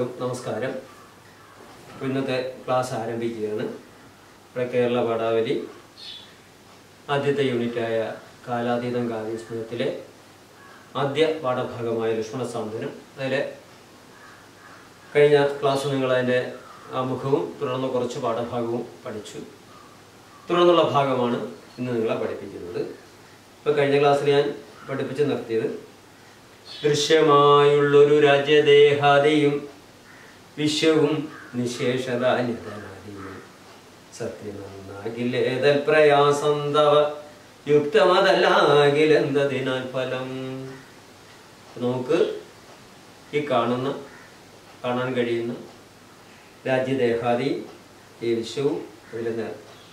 എല്ലാവർക്കും നമസ്കാരം. ഇന്നത്തെ ക്ലാസ് ആരംഭിക്കുകയാണ്. ഇവിടെ കേരള പാഠാവലി ആദ്യത്തെ യൂണിറ്റായ കാലാതീതം കാവ്യസ്മൃതത്തിലെ ആദ്യ പാഠഭാഗമായ ലക്ഷ്മണ സാന്ത്വനം. അതിലെ കഴിഞ്ഞ ക്ലാസ് നിങ്ങളതിൻ്റെ ആമുഖവും തുടർന്ന് കുറച്ച് പാഠഭാഗവും പഠിച്ചു. തുടർന്നുള്ള ഭാഗമാണ് ഇന്ന് നിങ്ങളെ പഠിപ്പിക്കുന്നത്. ഇപ്പോൾ കഴിഞ്ഞ ക്ലാസ്സിൽ ഞാൻ പഠിപ്പിച്ച് നിർത്തിയത് ദൃശ്യമായുള്ളൊരു രാജ്യദേഹാദിയും വിശ്വവും നിശേഷതാനിതനാദിയും സത്യമന്നാകിലേതൽ പ്രയാസം തവ യുക്തമതല്ലാകിലെന്തതിനാൽ ഫലം. നമുക്ക് ഈ കാണാൻ കഴിയുന്ന രാജ്യദേഹാദി ഈ വിശ്വവും അതിലെ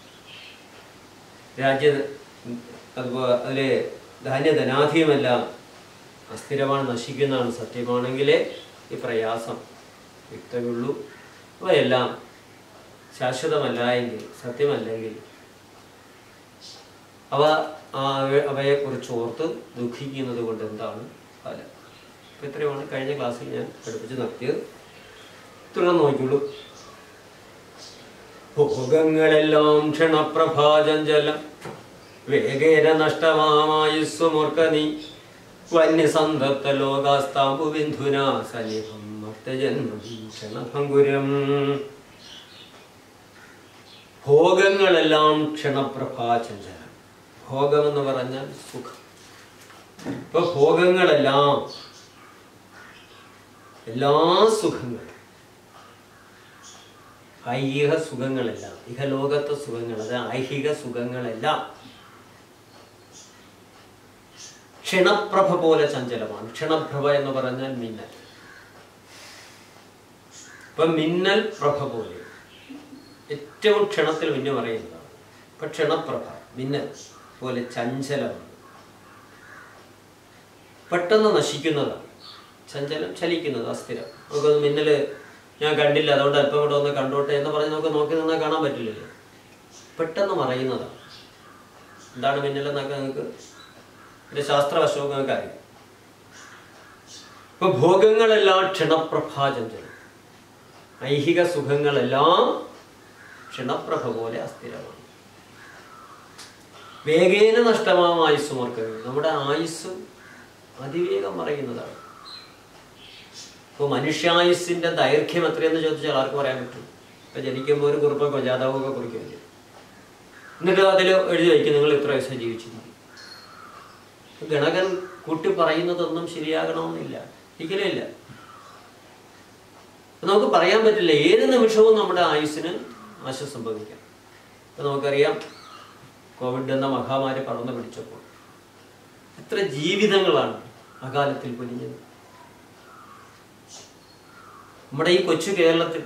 അതുപോലെ അതിലെ ധാന്യധനാധിയുമെല്ലാം അസ്ഥിരമാണ്, നശിക്കുന്നതാണ്. സത്യമാണെങ്കിലേ ഈ പ്രയാസം യുക്തമുള്ളൂ. അവയെല്ലാം ശാശ്വതമല്ല എങ്കിൽ, സത്യമല്ലെങ്കിൽ അവയെക്കുറിച്ച് ഓർത്ത് ദുഃഖിക്കുന്നത് കൊണ്ട് എന്താണ് ഫലം? അപ്പം ഇത്രയുമാണ് കഴിഞ്ഞ ക്ലാസ്സിൽ ഞാൻ പഠിപ്പിച്ച് നിർത്തിയത്. തുടർന്ന് നോക്കിയുള്ളൂ. ഭോഗങ്ങളെല്ലാം ക്ഷണപ്രഭാചഞ്ചലം വേഗേന നഷ്ടമായുസ്വമോർക്കനീ വന്യസന്തപ്ത ലോകാസ്താംബു ബിന്ധുനാ സനിഭം മർത്തജന്മഭീഷണഭംഗുരം. ഭോഗങ്ങളെല്ലാം ക്ഷണപ്രഭാചഞ്ചലം. ഭോഗമെന്ന് പറഞ്ഞാൽ സുഖം. ഇപ്പൊ ഭോഗങ്ങളെല്ലാം, എല്ലാ സുഖങ്ങളും, ഐഹിക സുഖങ്ങളെല്ലാം, ഇഹലോകത്തെ സുഖങ്ങൾ, അത് ഐഹിക സുഖങ്ങളെല്ലാം ക്ഷണപ്രഭ പോലെ ചഞ്ചലമാണ്. ക്ഷണപ്രഭ എന്ന് പറഞ്ഞാൽ മിന്നൽ. ഇപ്പൊ മിന്നൽ പ്രഭ പോലെ ഏറ്റവും ക്ഷണത്തിൽ മിന്നു പറയുന്നതാണ്. ഇപ്പൊ ക്ഷണപ്രഭ മിന്നൽ പോലെ ചഞ്ചലമാണ്, പെട്ടെന്ന് നശിക്കുന്നതാണ്. ചഞ്ചലം, ചലിക്കുന്നത്, അസ്ഥിരം. നമുക്കത് മിന്നല് ഞാൻ കണ്ടില്ല, അതുകൊണ്ട് അല്പം കൂടെ ഒന്ന് കണ്ടോട്ടെ എന്ന് പറഞ്ഞ് നമുക്ക് നോക്കി നിന്നാൽ കാണാൻ പറ്റില്ലല്ലോ. പെട്ടെന്ന് മറയുന്നതാണ്. എന്താണ് മിന്നലെന്നൊക്കെ നിങ്ങൾക്ക് ഇതിന്റെ ശാസ്ത്രവശവും നിങ്ങൾക്ക് അറിയാം. ഇപ്പൊ ഭോഗങ്ങളെല്ലാം ക്ഷണപ്രഭാചഞ്ചലം, ഐഹിക സുഖങ്ങളെല്ലാം ക്ഷണപ്രഭ പോലെ അസ്ഥിരമാണ്. വേഗേന നഷ്ടമാം ആയുസ്സുമോർക്കുക. നമ്മുടെ ആയുസ് അതിവേഗം മറയുന്നതാണ്. ഇപ്പോൾ മനുഷ്യായുസിന്റെ ദൈർഘ്യം എത്രയെന്ന് ചോദിച്ചാൽ ആർക്കും പറയാൻ പറ്റും. ഇപ്പൊ ജനിക്കുമ്പോൾ ഒരു കുറിപ്പൊക്കെ ജാതകമൊക്കെ കുറിക്കുമല്ലോ. എന്നിട്ട് അതിൽ എഴുതി വയ്ക്കും നിങ്ങൾ ഇത്ര വയസ്സ് ജീവിച്ചിരിക്കും. ഗണകൻ കൂട്ടി പറയുന്നതൊന്നും ശരിയാകണമെന്നില്ല, ഒരിക്കലും ഇല്ല. നമുക്ക് പറയാൻ പറ്റില്ല. ഏത് നിമിഷവും നമ്മുടെ ആയുസ്സിന് നാശം സംഭവിക്കാം. ഇപ്പൊ നമുക്കറിയാം, കോവിഡ് എന്ന മഹാമാരി പടർന്നു പിടിച്ചപ്പോൾ എത്ര ജീവിതങ്ങളാണ് അകാലത്തിൽ പൊലിഞ്ഞത്. നമ്മുടെ ഈ കൊച്ചു കേരളത്തിൽ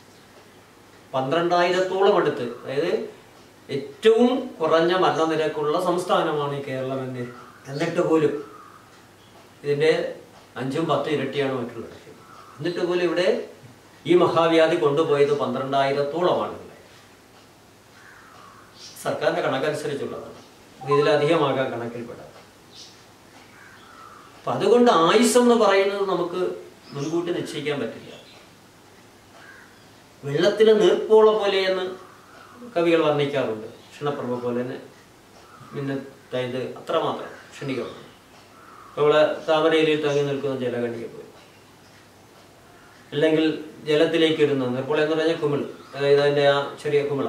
12,000-ഓളം അടുത്ത്, അതായത് ഏറ്റവും കുറഞ്ഞ മരണനിരക്കുള്ള സംസ്ഥാനമാണ് ഈ കേരളം എന്നിട്ട് പോലും ഇതിൻ്റെ 5-10 ഇരട്ടിയാണ് മറ്റുള്ളത്. എന്നിട്ട് പോലും ഇവിടെ ഈ മഹാവ്യാധി കൊണ്ടുപോയത് 12,000-ഓളം ആളുകളെ. സർക്കാരിന്റെ കണക്കനുസരിച്ചുള്ളതാണ്, ഇതിലധികമാകാൻ കണക്കിൽപ്പെടാം. അപ്പൊ അതുകൊണ്ട് ആയുസ്സെന്ന് പറയുന്നത് നമുക്ക് മുൻകൂട്ടി നിശ്ചയിക്കാൻ പറ്റില്ല. വെള്ളത്തിലെ നീർപ്പോള പോലെയെന്ന് കവികൾ വർണ്ണിക്കാറുണ്ട്. ക്ഷണപ്രഭ പോലെ തന്നെ മിന്നത്തായത് അത്രമാത്രം ക്ഷണികമാണ്. ഇവിടെ താമരയിലിൽ തങ്ങി നിൽക്കുന്ന ജലകണിക പോലെ, അല്ലെങ്കിൽ ജലത്തിലേക്ക് ഇടുന്ന നീർപ്പോള എന്ന് പറഞ്ഞാൽ കുമിള്, അതായത് അതിൻ്റെ ആ ചെറിയ കുമിള.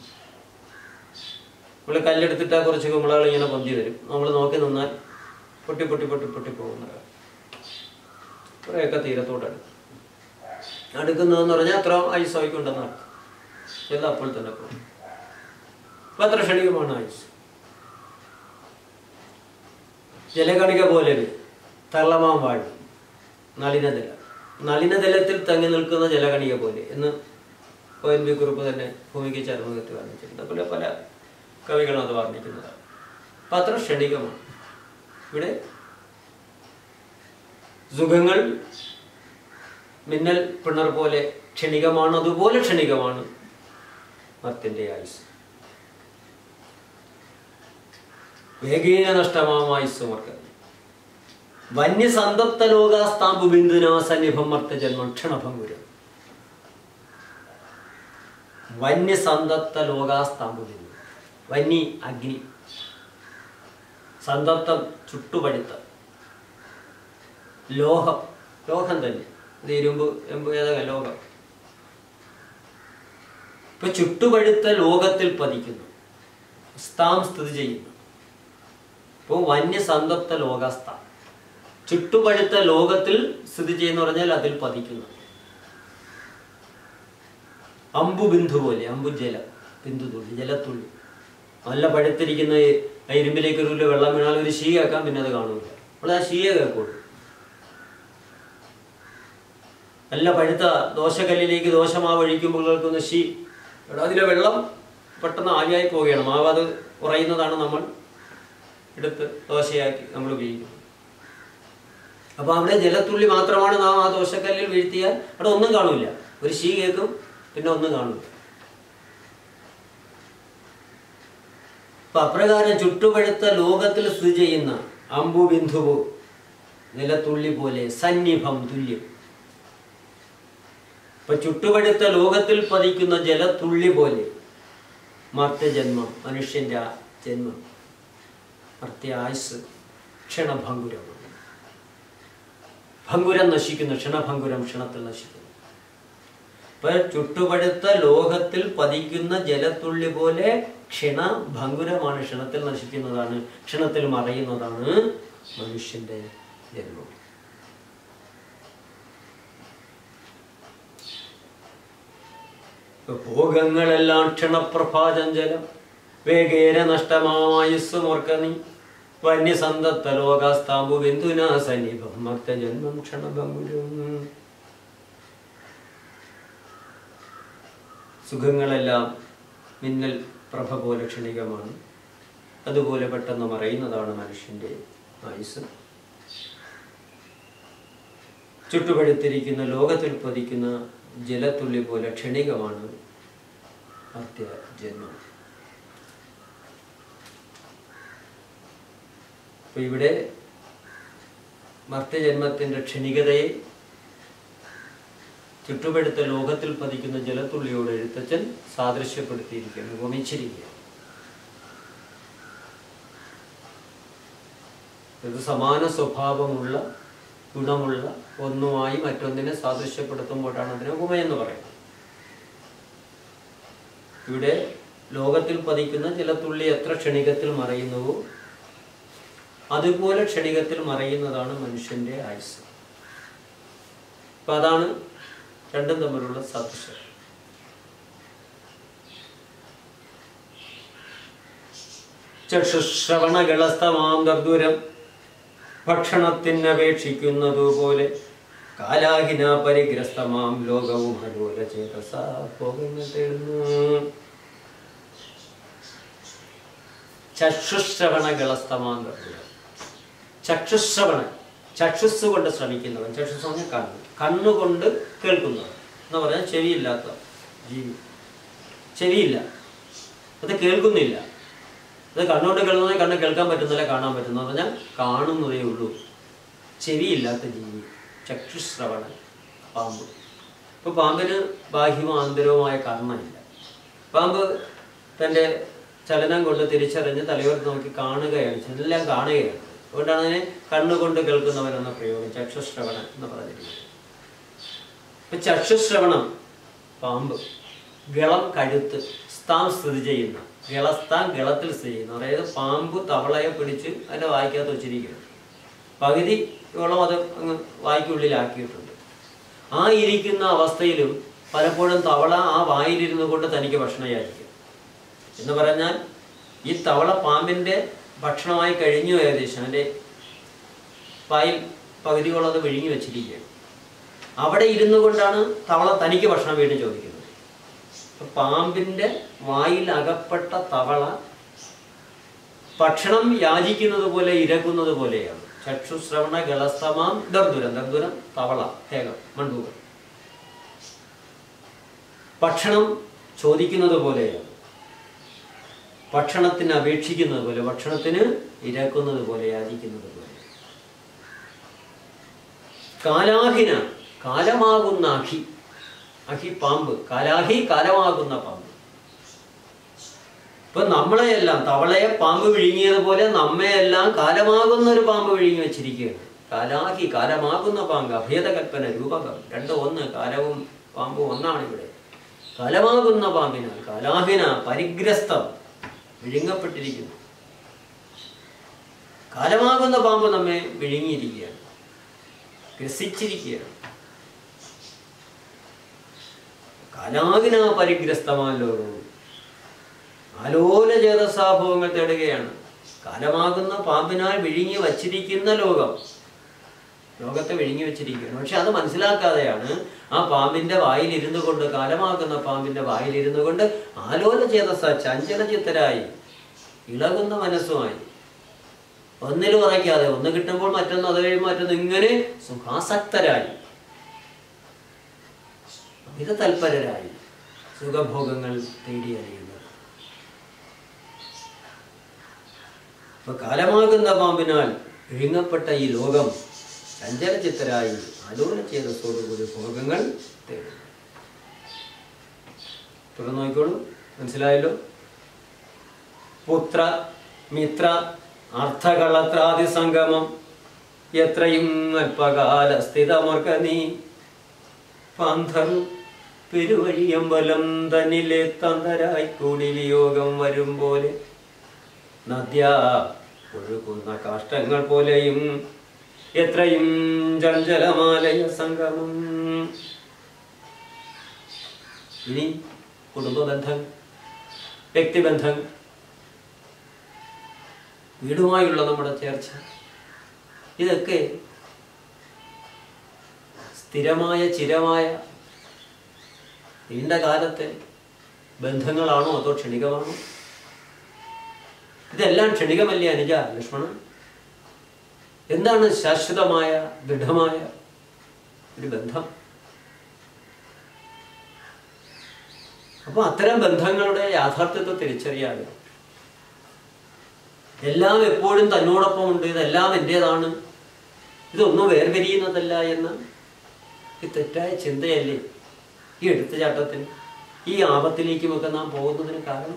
നമ്മൾ കല്ലെടുത്തിട്ട് കുറച്ച് കുമിളകൾ ഇങ്ങനെ പൊന്തി വരും. നമ്മൾ നോക്കി നിന്നാൽ പൊട്ടി പൊട്ടി പൊട്ടി പൊട്ടി പോകുന്നതാണ്. കുറേയൊക്കെ തീരത്തോടടുക്കും. അടുക്കുന്നതെന്ന് പറഞ്ഞാൽ അത്ര ഐസായിക്കൊണ്ടെന്നാണ്. ചില അപ്പോൾ തന്നെ പോകും. അപ്പൊ അത്ര ക്ഷണികമാണ് ആയുസ്. ജലകണിക പോലെ തള്ളമാം വാഴ് നളിനദല, നളിനദലത്തിൽ തങ്ങി നിൽക്കുന്ന ജലകണിക പോലെ എന്ന് ONV കുറിപ്പ് തന്നെ ഭൂമിക്ക് ചരമകത്ത് വർണ്ണിച്ചിട്ടുണ്ട്. അതുപോലെ പല കവികളും അത് വർണ്ണിക്കുന്നതാണ്. അപ്പൊ അത്ര ക്ഷണികമാണ്. ഇവിടെ സുഖങ്ങൾ മിന്നൽ പിണർ പോലെ ക്ഷണികമാണ്. അതുപോലെ ക്ഷണികമാണ് മർത്യന്റെ ആയുസ്. വേഗേന നഷ്ടമായുസ്സുമർക്ക് വന്യസന്തപ്ത ലോകാസ്താംബു ബിന്ദുനാ സന്നിഭം മർത്തജന്മ ക്ഷണഭംഗുരം. വന്യസന്തപ്ത ലോകാസ്താമ്പുതിന്നു. വന്നി അഗ്നി, സന്തപ്തം ചുട്ടുപഴുത്ത, ലോഹം ലോഹം തന്നെ, ഇത് ഇരുമ്പ് എമ്പ് ഏതൊക്കെ ലോകം. ഇപ്പൊ ചുട്ടുപഴുത്ത ലോകത്തിൽ പതിക്കുന്നു, സ്ഥാം സ്ഥിതി ചെയ്യുന്നു. ഇപ്പോൾ വന്യസന്തപ്ത ലോകാസ്ഥാം, ചുട്ടുപഴുത്ത ലോകത്തിൽ സ്ഥിതി ചെയ്യുന്ന പറഞ്ഞാൽ അതിൽ പതിക്കുന്നു. അമ്പുബിന്ദു പോലെ, അമ്പുജലം, ബിന്ദുതുള്ളി, ജലത്തുള്ളി. നല്ല പഴുത്തിരിക്കുന്ന ഇരുമ്പിലേക്ക് ഒരു വെള്ളം വീണാൽ ഒരു ശീ കേൾക്കാം, പിന്നെ അത് കാണില്ല. അപ്പോൾ ആ ശീയെ കേൾക്കുള്ളൂ. നല്ല പഴുത്ത ദോശക്കല്ലിലേക്ക് ദോശമാവ് ഒഴിക്കുമ്പോൾ കേൾക്കുന്ന ശീ, അതിലെ വെള്ളം പെട്ടെന്ന് ആവിയായി പോവുകയാണ്. മാവ് അത് കുറയുന്നതാണ് നമ്മൾ എടുത്ത് ദോശയാക്കി നമ്മൾ ഉപയോഗിക്കുന്നത്. അപ്പോൾ അവിടെ ജലത്തുള്ളി മാത്രമാണ് നാം ആ ദോശക്കല്ലിൽ വീഴ്ത്തിയാൽ അവിടെ ഒന്നും കാണില്ല. ഒരു ശീ കേൾക്കും, പിന്നെ ഒന്നും കാണില്ല. അപ്പൊ അപ്രകാരം ചുട്ടുപഴുത്ത ലോകത്തിൽ സ്ഥിതി ചെയ്യുന്ന അമ്പുബിന്ദുവു ജലത്തുള്ളി പോലെ, സന്നിഭം തുല്യം. ഇപ്പൊ ചുട്ടുപഴുത്ത ലോകത്തിൽ പതിക്കുന്ന ജലത്തുള്ളി പോലെ മർത്യജന്മം, മനുഷ്യന്റെ ജന്മം, മർത്യായുസ് ക്ഷണഭംഗുരമാണ്. ഭംഗുരം നശിക്കുന്നു, ക്ഷണഭംഗുരം, ക്ഷണത്തിൽ നശിക്കുന്നു. ഇപ്പൊ ചുട്ടുപഴുത്ത ലോകത്തിൽ പതിക്കുന്ന ജലത്തുള്ളി പോലെ ക്ഷണഭംഗുരമാണ്, ക്ഷണത്തിൽ നശിക്കുന്നതാണ്, ക്ഷണത്തിൽ മറയുന്നതാണ് മനുഷ്യന്റെ ജന്മം. ഭോഗങ്ങളെല്ലാം ക്ഷണപ്രഭാചഞ്ചലം, വേഗേന നഷ്ടമായുസ് മോർക്കനി, വന്യസന്തപ്ത ലോകാസ്താമ്പു ബിന്ദുനാ സന്നിഭം, മർത്യജന്മം ക്ഷണഭംഗുരം. സുഖങ്ങളെല്ലാം മിന്നൽ പ്രഭ പോലെ ക്ഷണികമാണ്, അതുപോലെ പെട്ടെന്ന് മറയുന്നതാണ് മനുഷ്യന്റെ ആയുസ്. ചുട്ടുപഴുത്തിരിക്കുന്ന ലോകത്തിൽ പതിക്കുന്ന ജലത്തുള്ളി പോലെ ക്ഷണികമാണ് മർത്യജന്മം. അപ്പൊ ഇവിടെ മർത്യജന്മത്തിന്റെ ക്ഷണികതയെ ചുട്ടുപഴുത്ത ലോകത്തിൽ പതിക്കുന്ന ജലത്തുള്ളിയോട് എഴുത്തച്ഛൻ സാദൃശ്യപ്പെടുത്തിയിരിക്കുകയാണ്, ഉപമിച്ചിരിക്കുകയാണ്. ഇത് സമാന സ്വഭാവമുള്ള, ഗുണമുള്ള ഒന്നുമായി മറ്റൊന്നിനെ സാദൃശ്യപ്പെടുത്തുമ്പോഴാണ് അതിനെ ഉപമയെന്ന് പറയുന്നത്. ഇവിടെ ലോകത്തിൽ പതിക്കുന്ന ജലത്തുള്ളി എത്ര ക്ഷണികത്തിൽ മറയുന്നുവോ അതുപോലെ ക്ഷണികത്തിൽ മറയുന്നതാണ് മനുഷ്യന്റെ ആയുസ്. അപ്പൊ അതാണ് രണ്ടും തമ്മിലുള്ള സാദൃശ്യം. ചക്ഷുശ്രവണകളസ്തമാം ദർദൂരം ഭക്ഷണത്തിനപേക്ഷിക്കുന്നതുപോലെ കാലാഹിന പരിഗ്രസ്തമാം ലോകവും അലോല ചേതസ ഭോഗങ്ങൾ തേടുന്നു. ചക്ഷുശ്രവണകളസ്തമാം ദർദൂരം, ചക്ഷുശ്രവണ, ചക്ഷുസ് കൊണ്ട് ശ്രമിക്കുന്നവൻ, ചക്ഷുസ് പറഞ്ഞാൽ കണ്ണ്, കണ്ണുകൊണ്ട് കേൾക്കുന്നവൻ എന്ന് പറഞ്ഞാൽ ചെവിയില്ലാത്ത ജീവി. ചെവിയില്ല, അത് കേൾക്കുന്നില്ല. അത് കണ്ണുകൊണ്ട് കേൾക്കുന്നത് കണ്ണ് കേൾക്കാൻ പറ്റുന്നില്ല, കാണാൻ പറ്റുന്ന പറഞ്ഞാൽ കാണുന്നതേ ഉള്ളൂ. ചെവിയില്ലാത്ത ജീവി ചക്ഷുശ്രവണ, പാമ്പ്. ഇപ്പൊ പാമ്പിന് ബാഹ്യവും ആന്തരവുമായ കർണമില്ല. പാമ്പ് തൻ്റെ ചലനം കൊണ്ട് തിരിച്ചറിഞ്ഞ് തലയോർത്ത് നോക്കി കാണുകയാണ്, എല്ലാം കാണുകയാണ്. അതുകൊണ്ടാണ് അതിനെ കണ്ണുകൊണ്ട് കേൾക്കുന്നവൻ എന്ന പ്രയോഗം ചക്ഷുശ്രവണൻ എന്ന് പറഞ്ഞിരിക്കുന്നത്. ഇപ്പൊ ചക്ഷുശ്രവണം പാമ്പ്, ഗളം കഴുത്ത്, സ്ഥാം സ്ഥിതി ചെയ്യുന്ന ഗളസ്ഥാൻ, ഗളത്തിൽ സ്ഥിതി ചെയ്യുന്നു. അതായത് പാമ്പ് തവളയെ പിടിച്ച് അതിൻ്റെ വായ്ക്കകത്ത് വെച്ചിരിക്കുകയാണ്. പകുതി ഗളം അത് അങ്ങ് വായ്ക്കുള്ളിലാക്കിയിട്ടുണ്ട്. ആ ഇരിക്കുന്ന അവസ്ഥയിലും പലപ്പോഴും തവള ആ വായിലിരുന്നു കൊണ്ട് തനിക്ക് ഭക്ഷണം യാചിക്കും. എന്ന് പറഞ്ഞാൽ ഈ തവള പാമ്പിൻ്റെ ഭക്ഷണമായി കഴിഞ്ഞു, ഏകദേശം അതിൻ്റെ വായിൽ പകുതിയോളം അത് വിഴുങ്ങി വെച്ചിരിക്കുകയാണ്. അവിടെ ഇരുന്നു കൊണ്ടാണ് തവള തനിക്ക് ഭക്ഷണം വീണ്ടും ചോദിക്കുന്നത്. പാമ്പിന്റെ വായിൽ അകപ്പെട്ട തവള ഭക്ഷണം യാചിക്കുന്നത് പോലെ ഇരക്കുന്നത് പോലെയാണ്. ചക്ഷുശ്രവണ ഗളസ്തമാം ദർദുരം, ദർദുരം തവള, തേകം, മണ്ടൂകം. ഭക്ഷണം ചോദിക്കുന്നത് പോലെയാണ്, ഭക്ഷണത്തിന് അപേക്ഷിക്കുന്നത് പോലെ, ഭക്ഷണത്തിന് ഇരക്കുന്നത് പോലെ, യാചിക്കുന്നത് പോലെ. കാലാഹിന, കാലമാകുന്ന അഖി, അഹി പാമ്പ്, കാലാഹി കാലമാകുന്ന പാമ്പ്. ഇപ്പൊ നമ്മളെയെല്ലാം തവളയെ പാമ്പ് വിഴുങ്ങിയതുപോലെ നമ്മയെല്ലാം കാലമാകുന്ന ഒരു പാമ്പ് വിഴുങ്ങി വെച്ചിരിക്കുകയാണ്. കാലാഹി കാലമാകുന്ന പാമ്പ്, അഭേദകൽപ്പന രൂപകം, രണ്ടും ഒന്ന്, കാലവും പാമ്പും ഒന്നാണ് ഇവിടെ. കാലമാകുന്ന പാമ്പിനാൽ കാലാഹിന പരിഗ്രസ്തം, വിഴുങ്ങപ്പെട്ടിരിക്കുന്നു. കാലമാകുന്ന പാമ്പ് നമ്മെ വിഴുങ്ങിയിരിക്കുകയാണ്, ഗ്രസിച്ചിരിക്കുകയാണ്. കാലാഹിന പരിഗ്രസ്തമായ ലോകവും ആലോല ചേതസാഭവങ്ങൾ തേടുകയാണ്. കാലമാകുന്ന പാമ്പിനാൽ വിഴുങ്ങി വച്ചിരിക്കുന്ന ലോകത്തെ വിഴുങ്ങി വെച്ചിരിക്കുകയാണ്. പക്ഷെ അത് മനസ്സിലാക്കാതെയാണ് ആ പാമ്പിന്റെ വായിലിരുന്നു കൊണ്ട്, കാലമാകുന്ന പാമ്പിന്റെ വായിലിരുന്നു കൊണ്ട് ആലോല ചേതസ, ചഞ്ചലചിത്തരായി, ഇളകുന്ന മനസ്സുമായി, ഒന്നിലും ഉറയ്ക്കാതെ, ഒന്ന് കിട്ടുമ്പോൾ മറ്റൊന്ന്, അത് കഴിയുമ്പോൾ മറ്റൊന്ന്, ഇങ്ങനെ സുഖാസക്തരായി, അമിത തൽപരരായി സുഖഭോഗങ്ങൾ തേടി അറിയുന്നത്. അപ്പൊ കാലമാകുന്ന പാമ്പിനാൽ വിഴുങ്ങപ്പെട്ട ഈ ലോകം ചഞ്ചലചിത്തരായി ആലോല ചേതസ്സോടുകൂടി ഭോഗങ്ങൾ തേടും. തുടർന്ന് നോക്കിക്കോളൂ, മനസ്സിലായല്ലോ. പുത്ര മിത്ര അർത്ഥകളത്രാദി സംഗമം എത്രയും അല്പകാല സ്ഥിതമർക്ക നീ പാന്ധർ പെരുവഴിയമ്പലം തന്നിലെ തന്തരായി കൂടി വിയോഗം വരും പോലെ നദ്യ ഒഴുകുന്ന കാഷ്ടങ്ങൾ പോലെയും എത്രയും ചഞ്ചലമാലയ സംഗമം. ഇനി കുടുംബബന്ധം, വ്യക്തിബന്ധം, വീടുമായുള്ള നമ്മുടെ ചേർച്ച, ഇതൊക്കെ സ്ഥിരമായ ചിരമായ നീണ്ട കാലത്തെ ബന്ധങ്ങളാണോ അതോ ക്ഷണികമാണോ? ഇതെല്ലാം ക്ഷണികമല്ലേ അനുജ, ലക്ഷ്മണ? എന്താണ് ശാശ്വതമായ ദൃഢമായ ഒരു ബന്ധം? അപ്പൊ അത്തരം ബന്ധങ്ങളുടെ യാഥാർത്ഥ്യത്തെ തിരിച്ചറിയാതെ എല്ലാം എപ്പോഴും തന്നോടൊപ്പം ഉണ്ട്, ഇതെല്ലാം എന്റേതാണ്, ഇതൊന്നും വേർപിരിയുന്നതല്ല എന്ന ഈ തെറ്റായ ചിന്തയല്ലേ ഈ എടുത്തുചാട്ടത്തിന്, ഈ ആപത്തിലേക്കുമൊക്കെ നാം പോകുന്നതിന് കാരണം?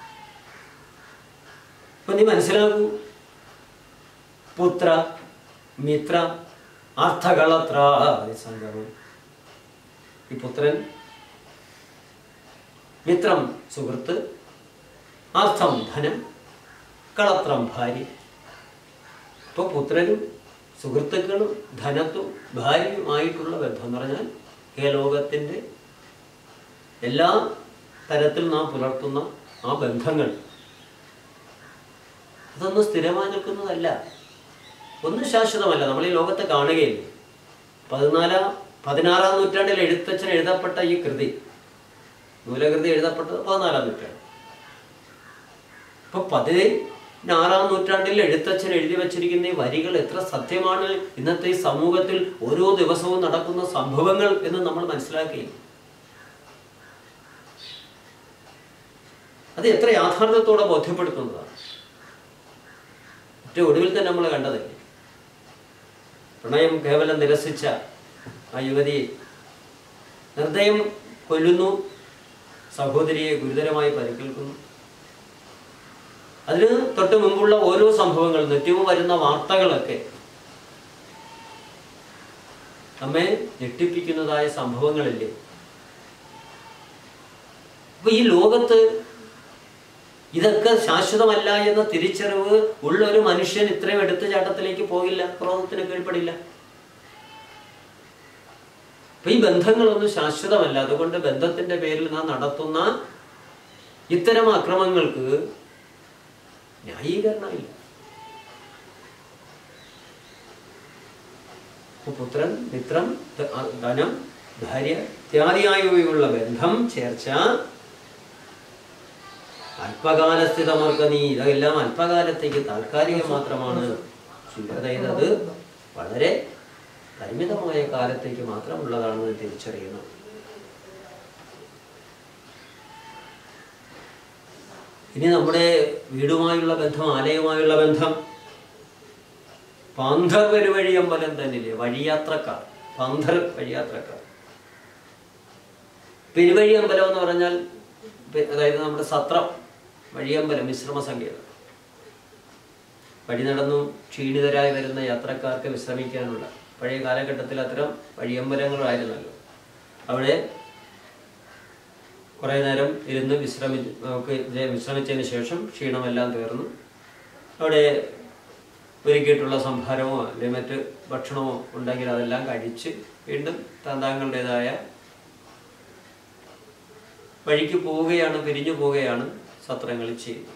അപ്പൊ നീ മനസ്സിലാക്കൂ, പുത്ര മിത്ര അർത്ഥകളത്ര സംഗമം. ഈ പുത്രൻ, മിത്രം സുഹൃത്ത്, അർത്ഥം ധനം, കളത്രം ഭാര്യ. ഇപ്പൊ പുത്രനും സുഹൃത്തുക്കളും ധനത്തും ഭാര്യയുമായിട്ടുള്ള ബന്ധം എന്ന് പറഞ്ഞാൽ ഈ ലോകത്തിന്റെ എല്ലാ തരത്തിൽ നാം പുലർത്തുന്ന ആ ബന്ധങ്ങൾ അതൊന്നും സ്ഥിരമായി നിൽക്കുന്നതല്ല, ഒന്നും ശാശ്വതമല്ല. നമ്മൾ ഈ ലോകത്തെ കാണുകയില്ല. 16-ാം നൂറ്റാണ്ടിൽ എഴുത്തച്ഛൻ എഴുതപ്പെട്ട ഈ കൃതി, മൂലകൃതി എഴുതപ്പെട്ടത് 14-ാം നൂറ്റാണ്ട്. ഇപ്പൊ 16-ാം നൂറ്റാണ്ടിൽ എഴുത്തച്ഛൻ എഴുതി വച്ചിരിക്കുന്ന ഈ വരികൾ എത്ര സത്യമാണ് ഇന്നത്തെ ഈ സമൂഹത്തിൽ ഓരോ ദിവസവും നടക്കുന്ന സംഭവങ്ങൾ എന്ന് നമ്മൾ മനസ്സിലാക്കുകയില്ല. അത് എത്ര യാഥാർത്ഥ്യത്തോടെ ബോധ്യപ്പെടുത്തുന്നതാണ്. ഏറ്റവും ഒടുവിൽ തന്നെ നമ്മൾ കണ്ടതല്ലേ, പ്രണയം കേവലം നിരസിച്ച ആ യുവതിയെ നിർദ്ദയം കൊല്ലുന്നു, സഹോദരിയെ ഗുരുതരമായി പരിക്കേൽക്കുന്നു. അതിന് തൊട്ട് മുമ്പുള്ള ഓരോ സംഭവങ്ങൾ, നിത്യവും വരുന്ന വാർത്തകളൊക്കെ നമ്മെ ഞെട്ടിപ്പിക്കുന്നതായ സംഭവങ്ങളില്ലേ. അപ്പൊ ഈ ലോകത്ത് ഇതൊക്കെ ശാശ്വതമല്ല എന്ന തിരിച്ചറിവ് ഉള്ള ഒരു മനുഷ്യൻ ഇത്രയും എടുത്തുചാട്ടത്തിലേക്ക് പോകില്ല, ക്രോധത്തിന് കീഴ്പ്പെടില്ല. അപ്പൊ ഈ ബന്ധങ്ങളൊന്നും ശാശ്വതമല്ല. അതുകൊണ്ട് ബന്ധത്തിന്റെ പേരിൽ നാം നടത്തുന്ന ഇത്തരം അക്രമങ്ങൾക്ക് ന്യായീകരണമില്ല. പുത്രൻ മിത്രം ധനം ഭാര്യ ഇത്യാദിയായുള്ള ബന്ധം ചേർച്ച അല്പകാലസ്ഥിതമർക്ക് നീ, ഇതെല്ലാം അല്പകാലത്തേക്ക് താൽക്കാലികം മാത്രമാണ്. അതായത് വളരെ പരിമിതമായ കാലത്തേക്ക് മാത്രമുള്ളതാണെന്ന് തിരിച്ചറിയണം. ഇനി നമ്മുടെ വീടുമായുള്ള ബന്ധം, ആലയവുമായുള്ള ബന്ധം, പാന്ധർ പെരുവഴിയമ്പലം തന്നില്ലേ, വഴിയാത്രക്കാർ, പാന്ധർ വഴിയാത്രക്കാർ. പെരുവഴിയമ്പലം എന്ന് പറഞ്ഞാൽ അതായത് നമ്മുടെ സത്രം, വഴിയമ്പലം, വിശ്രമ സങ്കേതം. വഴി നടന്നും ക്ഷീണിതരായി വരുന്ന യാത്രക്കാർക്ക് വിശ്രമിക്കാനുള്ള പഴയ കാലഘട്ടത്തിൽ അത്തരം വഴിയമ്പലങ്ങളായിരുന്നല്ലോ. അവിടെ കുറേ നേരം ഇരുന്ന് വിശ്രമിച്ചതിന് ശേഷം ക്ഷീണമെല്ലാം തീർന്നു അവിടെ ഒരുക്കിയിട്ടുള്ള സംഭാരമോ അല്ലെങ്കിൽ മറ്റ് ഭക്ഷണമോ ഉണ്ടെങ്കിൽ അതെല്ലാം കഴിച്ച് വീണ്ടും താങ്കളുടേതായ വഴിക്ക് പോവുകയാണ്, പിരിഞ്ഞു പോവുകയാണ് സത്രങ്ങളിൽ ചെയ്യുന്നത്.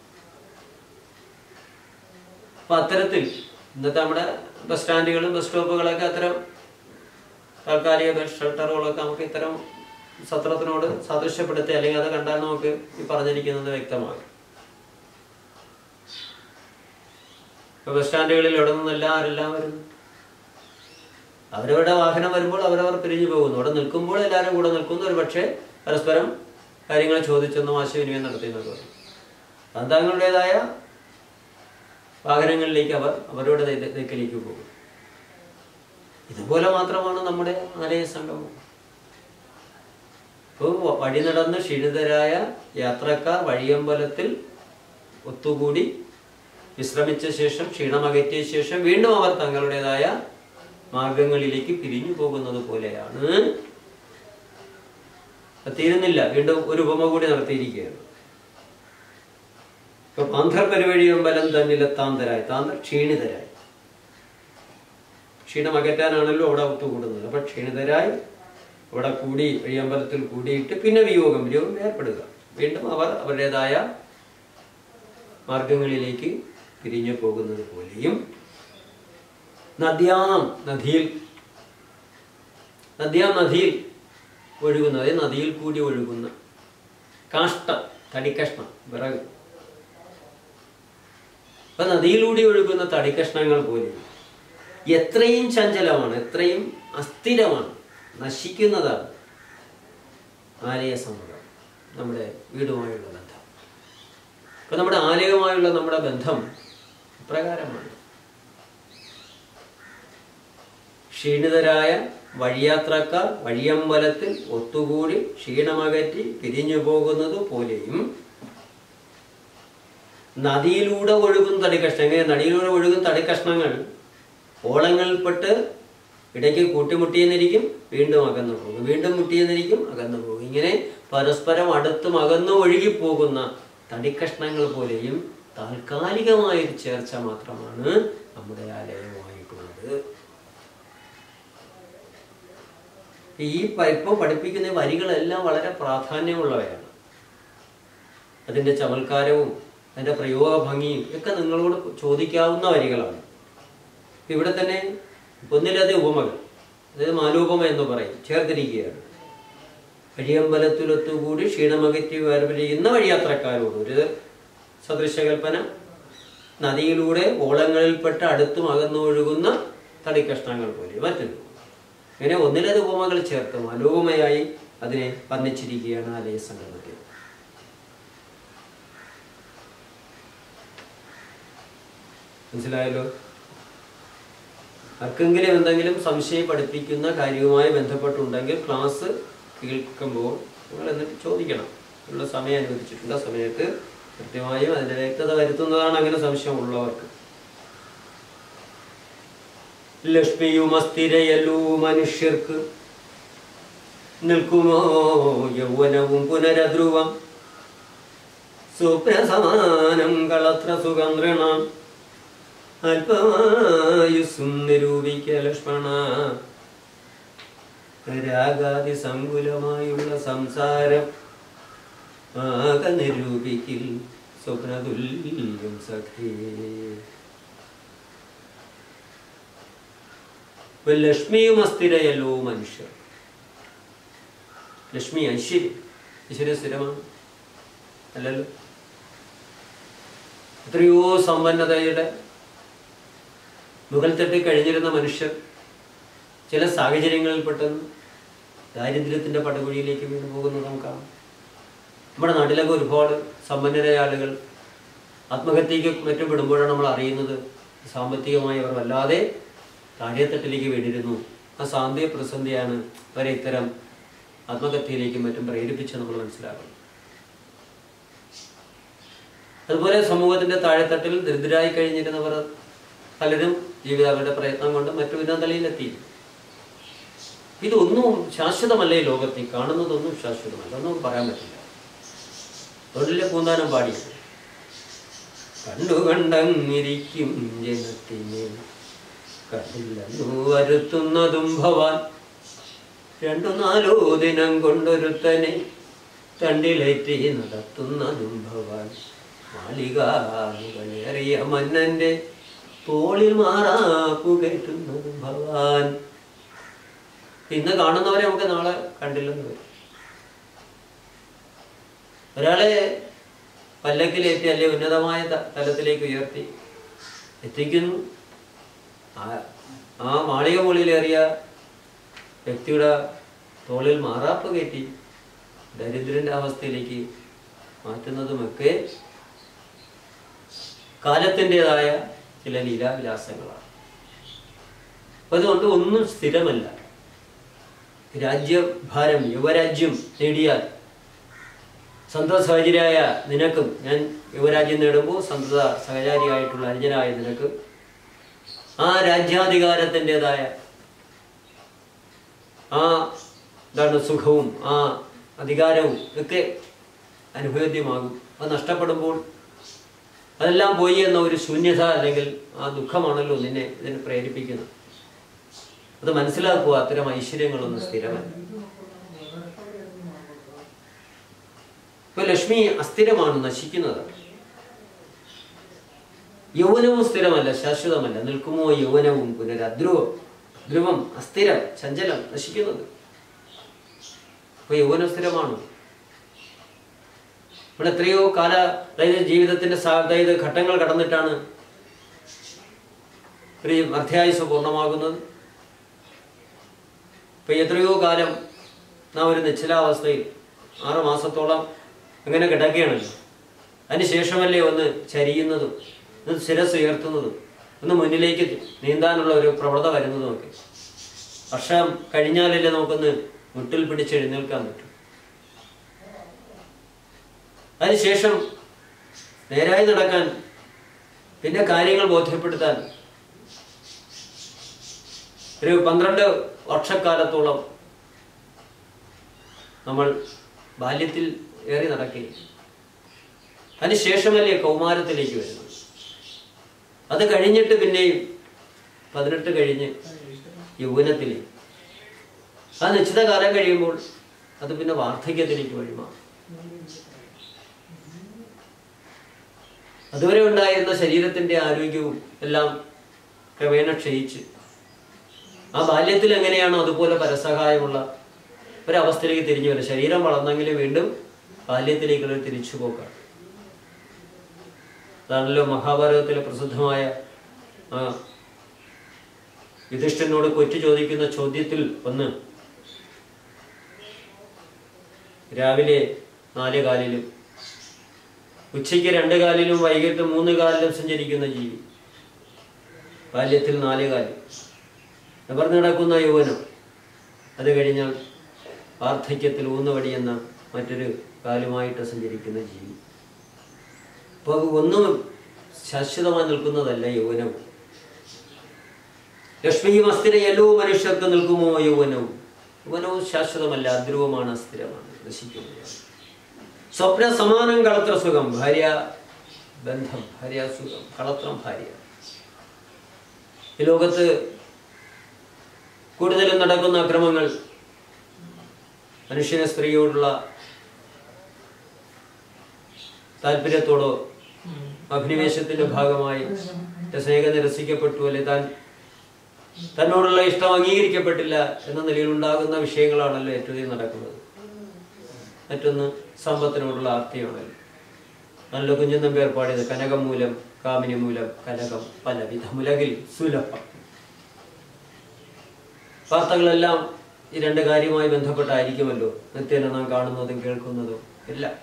അപ്പൊ അത്തരത്തിൽ ഇന്നത്തെ നമ്മുടെ ബസ് സ്റ്റാൻഡുകളും ബസ് സ്റ്റോപ്പുകളൊക്കെ അത്തരം താൽക്കാലിക ബസ് ഷെൽട്ടറുകളൊക്കെ നമുക്ക് ഇത്തരം സത്രത്തിനോട് സാദൃശ്യപ്പെടുത്തി അല്ലെങ്കിൽ അത് കണ്ടാൽ നമുക്ക് ഈ പറഞ്ഞിരിക്കുന്നത് വ്യക്തമാകും. ഇപ്പൊ ബസ് സ്റ്റാൻഡുകളിൽ എവിടെ നിന്നെല്ലാം ആരെല്ലാം വരുന്നു, അവരവരുടെ വാഹനം വരുമ്പോൾ അവരവർ പിരിഞ്ഞു പോകുന്നു. അവിടെ നിൽക്കുമ്പോൾ എല്ലാവരും കൂടെ നിൽക്കുന്നു, ഒരു പക്ഷേ പരസ്പരം കാര്യങ്ങൾ ചോദിച്ചൊന്നും ആശയവിനിമയം നടത്തിയെന്നൊക്കെ പറയും. തങ്ങളുടേതായ വാഹനങ്ങളിലേക്ക് അവരുടെ ദിക്കിലേക്ക് പോകും. ഇതുപോലെ മാത്രമാണ് നമ്മുടെ ആലയ സംഗമം. ഇപ്പോൾ വഴി നടന്ന് ക്ഷീണിതരായ യാത്രക്കാർ വഴിയമ്പലത്തിൽ ഒത്തുകൂടി വിശ്രമിച്ച ശേഷം, ക്ഷീണമകറ്റിയ ശേഷം വീണ്ടും അവർ തങ്ങളുടേതായ മാർഗങ്ങളിലേക്ക് പിരിഞ്ഞു പോകുന്നത് പോലെയാണ്. തീരുന്നില്ല, വീണ്ടും ഒരു ഉപമ കൂടി നടത്തിയിരിക്കുകയാണ്. ഇപ്പൊ പാന്തർ പെരുവഴിയമ്പലം തന്നിലെത്താന്തരായി, താന്തർ ക്ഷീണിതരായി, ക്ഷീണമകറ്റാനാണല്ലോ അവിടെ ഒത്തുകൂടുന്നത്. അപ്പൊ ക്ഷീണിതരായി അവിടെ കൂടി, വഴിയമ്പലത്തിൽ കൂടിയിട്ട് പിന്നെ വിയോഗം ഏർപ്പെടുക. വീണ്ടും അവർ അവരുടേതായ മാർഗങ്ങളിലേക്ക് പിരിഞ്ഞു പോകുന്നത് പോലെയും നദിയിൽ ഒഴുകുന്ന, അതായത് നദിയിൽ കൂടി ഒഴുകുന്ന കാഷ്ടം, തടിക്കഷ്ണം, വിറക്. അപ്പൊ നദിയിലൂടെ ഒഴുകുന്ന തടിക്കഷ്ണങ്ങൾ പോലെ എത്രയും ചഞ്ചലമാണ്, എത്രയും അസ്ഥിരമാണ്, നശിക്കുന്നതാണ് ആലയ സമുദായം, നമ്മുടെ വീടുമായുള്ള ബന്ധം. അപ്പൊ നമ്മുടെ ആലയവുമായുള്ള നമ്മുടെ ബന്ധം ഇപ്രകാരമാണ്. ക്ഷീണിതരായ വഴിയാത്രക്കാർ വഴിയമ്പലത്തിൽ ഒത്തുകൂടി ക്ഷീണമകറ്റി പിരിഞ്ഞു പോകുന്നത് പോലെയും നദിയിലൂടെ ഒഴുകുന്ന തടിക്കഷ്ണങ്ങൾ, നദിയിലൂടെ ഒഴുകുന്ന തടിക്കഷ്ണങ്ങൾ ഓളങ്ങളിൽപ്പെട്ട് ഇടയ്ക്ക് കൂട്ടിമുട്ടിയെന്നിരിക്കും, വീണ്ടും അകന്നു പോകും, വീണ്ടും മുട്ടിയെന്നിരിക്കും, അകന്നു പോകും. ഇങ്ങനെ പരസ്പരം അടുത്തും അകന്നു ഒഴുകിപ്പോകുന്ന തടിക്കഷ്ണങ്ങൾ പോലെയും താൽക്കാലികമായൊരു ചേർച്ച മാത്രമാണ് നമ്മുടെ ആലയമായിട്ടുള്ളത്. ഇപ്പോൾ പഠിപ്പിക്കുന്ന വരികളെല്ലാം വളരെ പ്രാധാന്യമുള്ളവയാണ്. അതിൻ്റെ ചമൽക്കാരവും അതിൻ്റെ പ്രയോഗ ഭംഗിയും ഒക്കെ നിങ്ങളോട് ചോദിക്കാവുന്ന വരികളാണ്. ഇവിടെ തന്നെ ഒന്നിലധികം ഉപമകൾ, അതായത് മാലൂപമ എന്ന് പറയും, ചേർത്തിരിക്കുകയാണ്. വഴിയമ്പലത്തിലൊത്തുകൂടി ക്ഷീണമകറ്റി വേർപിരിയുന്ന വഴിയാത്രക്കാരോട് ഒരു സദൃശകൽപ്പന, നദിയിലൂടെ ഓളങ്ങളിൽപ്പെട്ട് അടുത്തും അകന്നു ഒഴുകുന്ന തടിക്കഷ്ണങ്ങൾ പോലെ മറ്റൊരു. ഇങ്ങനെ ഒന്നിലധികം ഉപമകൾ ചേർത്ത് മാലൂപമയായി അതിനെ വർണ്ണിച്ചിരിക്കുകയാണ് ആലയ സംഗമത്തിൽ. മനസ്സിലായല്ലോ? ആർക്കെങ്കിലും എന്തെങ്കിലും സംശയം പഠിപ്പിക്കുന്ന കാര്യവുമായി ബന്ധപ്പെട്ടുണ്ടെങ്കിൽ ക്ലാസ് കേൾക്കുമ്പോൾ നിങ്ങൾ എന്നിട്ട് ചോദിക്കണം. ഉള്ള സമയം അനുവദിച്ചിട്ടുള്ള സമയത്ത് കൃത്യമായും അതിൻ്റെ വ്യക്തത വരുത്തുന്നതാണ് അങ്ങനെ സംശയമുള്ളവർക്ക്. ലക്ഷ്മിയും അസ്ഥിരയല്ലൂ മനുഷ്യർക്ക്, നിൽക്കുമോ യൗവനവും പുനരധ്രുവം, സ്വപ്നസമാനം കളത്ര സുഗന്ധൃണാം, അല്പമായുസ്സും നിരൂപിക്ക ലക്ഷ്മണ, രാഗാതി സങ്കുലമായുള്ള സംസാരം ആകെ നിരൂപിക്കിൽ സ്വപ്നതുല്യം സഖേ. ലക്ഷ്മിയും അസ്ഥിരയല്ലോ മനുഷ്യർ. ലക്ഷ്മി ഐശ്വര്യം, ഐശ്വര്യം സ്ഥിരമാണ് അല്ലല്ലോ. എത്രയോ സമ്പന്നതയുടെ മുകൾ തട്ടി കഴിഞ്ഞിരുന്ന മനുഷ്യർ ചില സാഹചര്യങ്ങളിൽ പെട്ടെന്ന് ദാരിദ്ര്യത്തിന്റെ പടുകുഴിയിലേക്ക് വീണ് പോകുന്നത് നമുക്ക് കാണാം. നമ്മുടെ നാട്ടിലൊക്കെ ഒരുപാട് സമ്പന്നരായ ആളുകൾ ആത്മഹത്യക്ക് മറ്റും വിടുമ്പോഴാണ് നമ്മൾ അറിയുന്നത് സാമ്പത്തികമായി അവർ വല്ലാതെ താഴെത്തട്ടിലേക്ക് വീണിരുന്നു. ആ സാമ്പത്തിക പ്രതിസന്ധിയാണ് അവരെ ഇത്തരം ആത്മഹത്യയിലേക്കും മറ്റും പ്രേരിപ്പിച്ച് നമ്മൾ മനസ്സിലാക്കണം. അതുപോലെ സമൂഹത്തിന്റെ താഴെത്തട്ടിൽ ദരിദ്രരായി കഴിഞ്ഞിരുന്നവർ പലരും ജീവിതാവരുടെ പ്രയത്നം കൊണ്ട് മറ്റു വിധങ്ങളിലെത്തി. ഇതൊന്നും ശാശ്വതമല്ല. ഈ ലോകത്ത് ഈ കാണുന്നതൊന്നും ശാശ്വതമല്ല, ഒന്നും പറയാൻ പറ്റില്ല. തൊഴിലെ പൂന്താനം പാടി കണ്ടു കണ്ടങ്ങിരിക്കും ജനത്തിനെ കണ്ടില്ലെന്നു വരുത്തുന്നതും ഭവാൻ 2-4 ദിനം കൊണ്ടൊരുത്തനെ തണ്ടിലേറ്റി നടത്തുന്നതും ഭവാൻ മാളികേറിയ മന്നന്റെ തോളിൽ മാറാപ്പു കയറ്റുന്നതും ഭവാൻ. ഇന്ന് കാണുന്നവരെ നമുക്ക് നാളെ കണ്ടില്ലെന്ന് വരും. ഒരാളെ പല്ലക്കിലേറ്റി അല്ലെ ഉന്നതമായ തലത്തിലേക്ക് ഉയർത്തി എത്തിക്കുന്നു. ആ മാളിക മുകളിലേറിയ വ്യക്തിയുടെ തോളിൽ മാറാപ്പ് കയറ്റി ദരിദ്രന്റെ അവസ്ഥയിലേക്ക് മാറ്റുന്നതുമൊക്കെ കാലത്തിൻ്റെതായ ചില ലീലാവിലാസങ്ങളാണ്. അപ്പൊ അതുകൊണ്ട് ഒന്നും സ്ഥിരമല്ല. രാജ്യഭാരം യുവരാജ്യം നേടിയാൽ സന്തത സഹചര്യായ നിനക്കും, ഞാൻ യുവരാജ്യം നേടുമ്പോൾ സന്തത സഹചാരിയായിട്ടുള്ള അനുജനായ നിനക്ക് ആ രാജ്യാധികാരത്തിൻ്റെതായ ആ എന്താണ് സുഖവും ആ അധികാരവും ഒക്കെ അനുഭവേദ്യമാകും. അത് നഷ്ടപ്പെടുമ്പോൾ അതെല്ലാം പോയി എന്ന ഒരു ശൂന്യത അല്ലെങ്കിൽ ആ ദുഃഖമാണല്ലോ നിന്നെ ഇതിനെ പ്രേരിപ്പിക്കുന്നത്. അത് മനസ്സിലാക്കുക. അത്തരം ഐശ്വര്യങ്ങളൊന്നും സ്ഥിരമല്ല. ഇപ്പൊ ലക്ഷ്മി അസ്ഥിരമാണ്, നശിക്കുന്നതാണ്. യൗവനവും സ്ഥിരമല്ല, ശാശ്വതമല്ല. നിൽക്കുമോ യൗവനവും പുനരധ്രുവം, ധ്രുവം, അസ്ഥിരം, ചഞ്ചലം, നശിക്കുന്നത്. അപ്പൊ യൗവനം സ്ഥിരമാണ്. ഇവിടെ എത്രയോ അതായത് ജീവിതത്തിന്റെ അതായത് ഘട്ടങ്ങൾ കടന്നിട്ടാണ് ഒരു അർദ്ധയായുസ് പൂർണ്ണമാകുന്നത്. ഇപ്പൊ എത്രയോ കാലം നാം ഒരു നിശ്ചലാവസ്ഥയിൽ 6 മാസത്തോളം അങ്ങനെ കിടക്കുകയാണല്ലോ. അതിനുശേഷമല്ലേ ഒന്ന് ചരിയുന്നതും ഒന്ന് ശിരസ് ഉയർത്തുന്നതും ഒന്ന് മുന്നിലേക്ക് നീന്താനുള്ള ഒരു പ്രവണത വരുന്നതുമൊക്കെ. വർഷം കഴിഞ്ഞാലല്ലേ നമുക്കൊന്ന് മുട്ടിൽ പിടിച്ചെഴുന്നേൽക്കാൻ പറ്റും. അതിനുശേഷം നേരായി നടക്കാൻ, പിന്നെ കാര്യങ്ങൾ ബോധ്യപ്പെടുത്താൻ ഒരു 12 വർഷക്കാലത്തോളം നമ്മൾ ബാല്യത്തിൽ ഏറി നടക്കുകയും അതിനുശേഷമല്ലേ കൗമാരത്തിലേക്ക് വരുന്നത്. അത് കഴിഞ്ഞിട്ട് പിന്നെയും 18 കഴിഞ്ഞ് യൗവനത്തിലേക്ക്, ആ നിശ്ചിത കാലം കഴിയുമ്പോൾ അത് പിന്നെ വാർദ്ധക്യത്തിലേക്ക് വഴിമാറും. അതുവരെ ഉണ്ടായിരുന്ന ശരീരത്തിന്റെ ആരോഗ്യവും എല്ലാം ക്രമേണ ക്ഷയിച്ച് ആ ബാല്യത്തിൽ എങ്ങനെയാണോ അതുപോലെ പരസഹായമുള്ള ഒരവസ്ഥയിലേക്ക് തിരിഞ്ഞു വരും. ശരീരം വളർന്നെങ്കിലും വീണ്ടും ബാല്യത്തിലേക്കുള്ള തിരിച്ചുപോക്കാണ്. അതാണല്ലോ മഹാഭാരതത്തിലെ പ്രസിദ്ധമായ യുധിഷ്ഠിരനോട് കൊച്ചു ചോദിക്കുന്ന ചോദ്യത്തിൽ ഒന്ന്, രാവിലെ 4 കാലിലും ഉച്ചയ്ക്ക് 2 കാലിലും വൈകിട്ട് 3 കാലിലും സഞ്ചരിക്കുന്ന ജീവി, ബാല്യത്തിൽ 4 കാലിൽ നിവർന്നു നടക്കുന്ന യൗവനം, അത് കഴിഞ്ഞാൽ വാർദ്ധക്യത്തിൽ ഊന്നുവടി എന്ന മറ്റൊരു കാലുമായിട്ട് സഞ്ചരിക്കുന്ന ജീവി. അപ്പോൾ ഒന്നും ശാശ്വതമായി നിൽക്കുന്നതല്ല യൗവനവും. ലക്ഷ്മിയും അസ്ഥിരയല്ലോ മനുഷ്യർക്ക് നിൽക്കുമോ യൗവനവും. യൗവനവും ശാശ്വതമല്ല, അധ്രുവമാണ്, അസ്ഥിരമാണ്, നശിക്കുന്നതാണ്. സ്വപ്ന സമാനം കളത്ര സുഖം, ഭാര്യ ബന്ധം, ഭാര്യാസുഖം, കളത്രം ഭാര്യ. ഈ ലോകത്ത് കൂടുതലും നടക്കുന്ന അക്രമങ്ങൾ മനുഷ്യനെ സ്ത്രീയോടുള്ള താല്പര്യത്തോടോ അഭിനിവേശത്തിന്റെ ഭാഗമായി സ്നേഹം നിരസിക്കപ്പെട്ടു, അല്ലെ തന്നോടുള്ള ഇഷ്ടം അംഗീകരിക്കപ്പെട്ടില്ല എന്ന നിലയിൽ ഉണ്ടാകുന്ന വിഷയങ്ങളാണല്ലോ ഏറ്റവും നടക്കുന്നത്. മറ്റൊന്ന് സമ്പത്തിനോടുള്ള ആർത്തിയാണല്ലോ. നല്ല കുഞ്ഞുനമ്പ്യാർ പാടിയത് കനകം മൂലം കാമിനി മൂലം കനകം പലവിധ മുലകിൽ സുലഭം. വാർത്തകളെല്ലാം ഈ 2 കാര്യവുമായി ബന്ധപ്പെട്ടായിരിക്കുമല്ലോ നിത്യേന നാം കാണുന്നതും കേൾക്കുന്നതും എല്ലാം.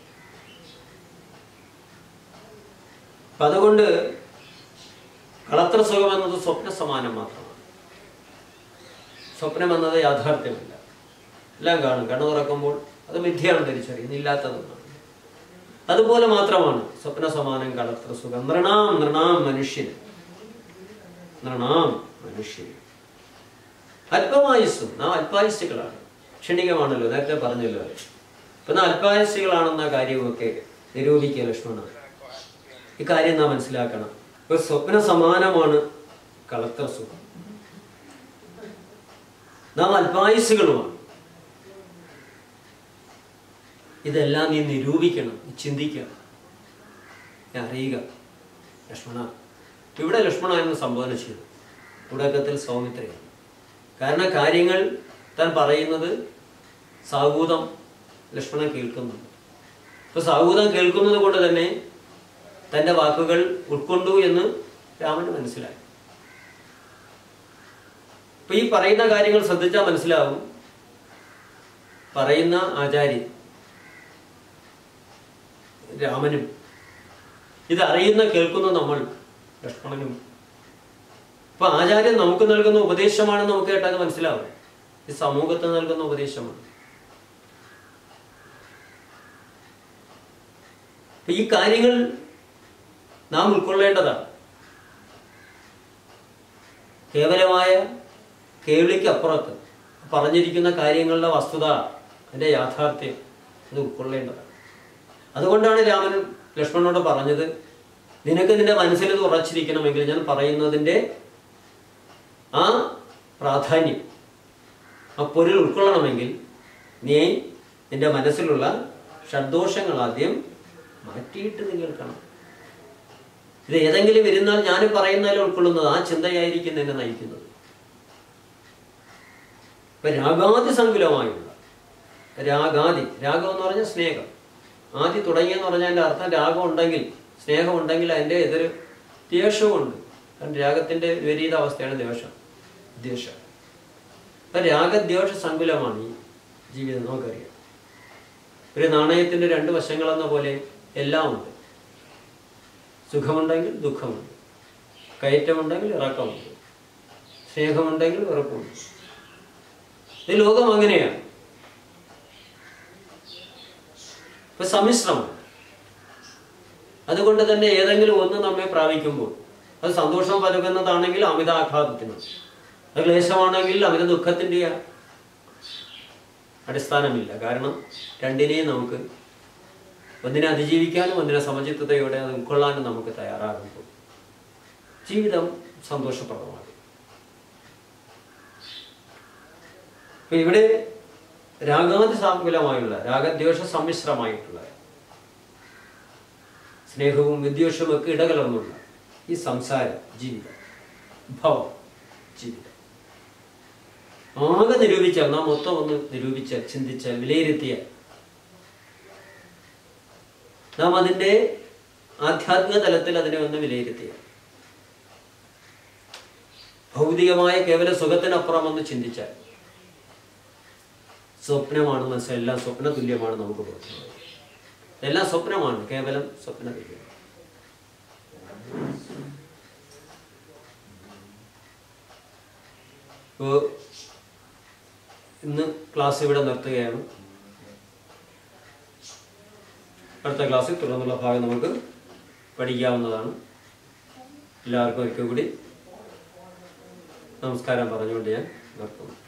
അപ്പൊ അതുകൊണ്ട് കളത്ര സുഖം എന്നത് സ്വപ്ന സമാനം മാത്രമാണ്. സ്വപ്നം എന്നത് യാഥാർത്ഥ്യമല്ല. എല്ലാം കാണും. കണ്ണു തുറക്കുമ്പോൾ അത് മിഥ്യയാണ് തിരിച്ചറിയുന്നത്, ഇല്ലാത്തതെന്നാണ്. അതുപോലെ മാത്രമാണ് സ്വപ്ന സമാനം കളത്ര സുഖം. നൃണാം നൃണാം മനുഷ്യന്, നൃണാം മനുഷ്യന് അല്പമായുസ്സും. നാം അല്പായുസ്സുകളാണ്, ക്ഷണികമാണല്ലോ, നേരത്തെ പറഞ്ഞല്ലോ. ഇപ്പൊ നാം അല്പായുസ്സുകളാണെന്ന കാര്യമൊക്കെ നിരൂപിക്കുക ലക്ഷ്മണ. ഇക്കാര്യം നാം മനസ്സിലാക്കണം. ഇപ്പൊ സ്വപ്ന സമാനമാണ് കളത്ര സുഖം. നാം അല്പായുസ്സുകളുമാണ്. ഇതെല്ലാം നീ നിരൂപിക്കണം, ചിന്തിക്കണം, അറിയുക ലക്ഷ്മണ. ഇവിടെ ലക്ഷ്മണ എന്ന് സംബോധന ചെയ്തു, തുടക്കത്തിൽ സൗമിത്രയാണ്. കാരണം കാര്യങ്ങൾ താൻ പറയുന്നത് സാഹൂതം ലക്ഷ്മണൻ കേൾക്കുന്നുണ്ട്. ഇപ്പൊ സാഹൂതം കേൾക്കുന്നത് കൊണ്ട് തന്നെ തൻ്റെ വാക്കുകൾ ഉൾക്കൊണ്ടു എന്ന് രാമന് മനസ്സിലായി. ഇപ്പൊ ഈ പറയുന്ന കാര്യങ്ങൾ ശ്രദ്ധിച്ചാൽ മനസ്സിലാവും, പറയുന്ന ആചാര്യൻ രാമനും ഇതറിയുന്ന കേൾക്കുന്ന നമ്മൾ ലക്ഷ്മണനും. ഇപ്പൊ ആചാര്യൻ നമുക്ക് നൽകുന്ന ഉപദേശമാണെന്ന് നമുക്ക് കേട്ടാൽ മനസ്സിലാവും, ഈ സമൂഹത്തിന് നൽകുന്ന ഉപദേശമാണ്. ഈ കാര്യങ്ങൾ നാം ഉൾക്കൊള്ളേണ്ടതാണ്. കേവലമായ കേൾവിക്കപ്പുറത്ത് പറഞ്ഞിരിക്കുന്ന കാര്യങ്ങളുടെ വസ്തുത, അതിൻ്റെ യാഥാർത്ഥ്യം അത് ഉൾക്കൊള്ളേണ്ടതാണ്. അതുകൊണ്ടാണ് രാമൻ ലക്ഷ്മണനോട് പറഞ്ഞത്, നിനക്ക് നിന്റെ മനസ്സിൽ ഇത് ഉറച്ചിരിക്കണമെങ്കിൽ, ഞാൻ പറയുന്നതിൻ്റെ ആ പ്രാധാന്യം, ആ പൊരുൾ ഉൾക്കൊള്ളണമെങ്കിൽ നീ നിന്റെ മനസ്സിലുള്ള ഷഡ്ദോഷങ്ങൾ ആദ്യം മാറ്റിയിട്ട് നീ കേൾക്കണം. ഇത് ഏതെങ്കിലും ഇരുന്നാൽ ഞാൻ പറയുന്നതിൽ ഉൾക്കൊള്ളുന്നത് ആ ചിന്തയായിരിക്കും നിന്നെ നയിക്കുന്നത്. ഇപ്പൊ രാഗാദി സങ്കുലമായുള്ള രാഗാദി, രാഗം എന്ന് പറഞ്ഞാൽ സ്നേഹം, ആദി തുടങ്ങിയെന്ന് പറഞ്ഞാൽ അതിൻ്റെ അർത്ഥം രാഗം ഉണ്ടെങ്കിൽ, സ്നേഹം ഉണ്ടെങ്കിൽ അതിൻ്റെ എതിര് ദ്വേഷവുമുണ്ട്. കാരണം രാഗത്തിന്റെ വിപരീത അവസ്ഥയാണ് ദ്വേഷം, ദ്വേഷം. അപ്പൊ രാഗദ്വേഷ സങ്കുലമാണ് ഈ ജീവിതം. നമുക്കറിയാം, ഒരു നാണയത്തിന്റെ രണ്ട് വശങ്ങളെന്ന പോലെ എല്ലാം ഉണ്ട്. സുഖമുണ്ടെങ്കിൽ ദുഃഖമുണ്ട്, കയറ്റമുണ്ടെങ്കിൽ ഇറക്കമുണ്ട്, സ്നേഹമുണ്ടെങ്കിൽ വെറുപ്പുണ്ട്. ഈ ലോകം അങ്ങനെയാണ്. ഇപ്പൊ സമ്മിശ്രമാണ്. അതുകൊണ്ട് തന്നെ ഏതെങ്കിലും ഒന്ന് നമ്മെ പ്രാപിക്കുമ്പോൾ അത് സന്തോഷം പകരുന്നതാണെങ്കിൽ അമിത ആഹ്ലാദത്തിനാണ്, അത് ക്ലേശമാണെങ്കിൽ അമിത ദുഃഖത്തിൻ്റെ അടിസ്ഥാനമില്ല. കാരണം രണ്ടിനെയും നമുക്ക് ഒന്നിനെ അതിജീവിക്കാനും ഒന്നിനെ സമചിത്തതയോടെ അത് ഉൾക്കൊള്ളാനും നമുക്ക് തയ്യാറാകുമ്പോൾ ജീവിതം സന്തോഷപ്രദമാകും. ഇപ്പൊ ഇവിടെ രാഗാദി സാങ്കുലമായുള്ള, രാഗദ്വേഷ സമ്മിശ്രമായിട്ടുള്ള, സ്നേഹവും വിദ്വേഷവും ഒക്കെ ഇടകലർന്നുള്ള ഈ സംസാര ജീവിതം, ഭവം ജീവിതം ആകെ നിരൂപിച്ചാൽ, നാം മൊത്തം ഒന്ന് നിരൂപിച്ചാൽ, ചിന്തിച്ചാൽ, വിലയിരുത്തിയാൽ, നാം അതിൻ്റെ ആധ്യാത്മിക തലത്തിൽ അതിനെ ഒന്ന് വിലയിരുത്തിയാൽ, ഭൗതികമായ കേവല സുഖത്തിനപ്പുറം ഒന്ന് ചിന്തിച്ചാൽ, സ്വപ്നമാണ് മനസ്സിൽ, എല്ലാം സ്വപ്ന തുല്യമാണ് നമുക്ക് തോന്നുന്നത്. എല്ലാം സ്വപ്നമാണ്, കേവലം സ്വപ്ന തുല്യമാണ്. ഇപ്പോൾ ഇന്ന് ക്ലാസ് ഇവിടെ നിർത്തുകയാണ്. അടുത്ത ക്ലാസ്സിൽ തുടർന്നുള്ള ഭാഗം നമുക്ക് പഠിക്കാവുന്നതാണ്. എല്ലാവർക്കും ഒരിക്കൽ കൂടി നമസ്കാരം പറഞ്ഞുകൊണ്ട് ഞാൻ നിർത്തുന്നു.